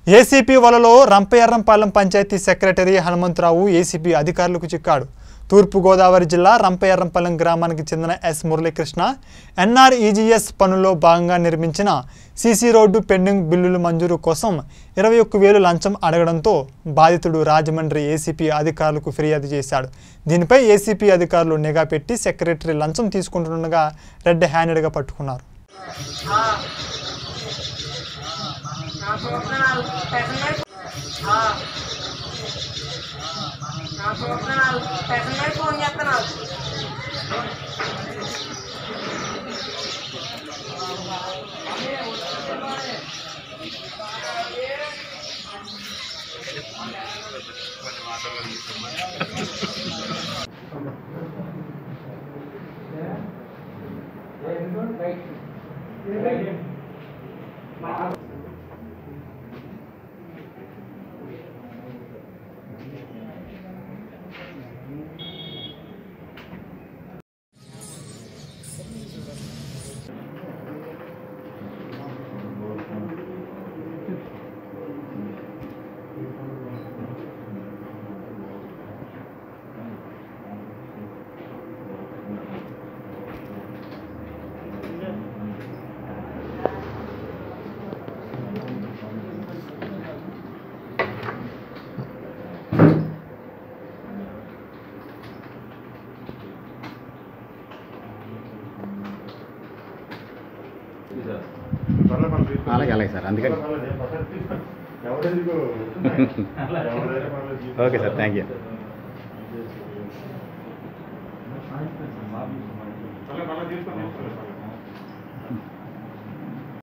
ACP వలలో Rampayerrampalem panchayat secretary Hanumantharao ACB అధికారులకు చిక్కాడు. తూర్పు గోదావరి జిల్లా రంపయర్రంపాలెం గ్రామానికి చెందిన ఎస్ మురళీకృష్ణ ఎన్ఆర్ఈజీఎస్ పనుల్లో భాగంగా నిర్మించిన సీసీ రోడ్డు పెండింగ్ బిల్లుల మంజూరు కోసం 21,000 లంచం అడగడంతో బాధితుడు రాజమండ్రి ఏసీపీ అధికారులకు ఫిర్యాదు చేశాడు. దీనిపై ఏసీపీ అధికారులు నిఘా పెట్టి సెక్రటరీ లంచం తీసుకుంటుండగా రెడ్ హ్యాండెడ్గా పట్టుకున్నారు. అలాగే అలాగే సార్, అందుకని ఓకే సార్, థ్యాంక్ యూ.